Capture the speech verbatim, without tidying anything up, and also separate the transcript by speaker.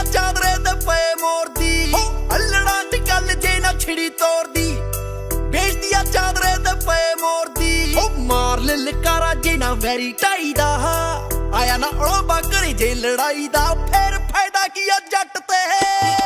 Speaker 1: ਚਾਦਰੇ ਤੇ ਪਏ ਮੋਰਦੀ ਅਲੜਾਂ ਦੀ ਗੱਲ ਜੇ ਨਾ ਛਿੜੀ ਤੋਰਦੀ ਵੇਚਦੀ ਆ ਚਾਦਰੇ ਤੇ ਪਏ ਮੋਰਦੀ ਮਾਰ ਲੈ ਲਕਾਰਾ ਜੇ ਨਾ ਵੈਰੀ ਢਾਈ ਦਾ ਆਇਆ ਨਾ ਉਲੰਬਾ ਘਰੇ ਜੇ ਲੜਾਈ ਦਾ ਫਿਰ ਫਾਇਦਾ ਕੀ ਆ ਜੱਟ ਤੇ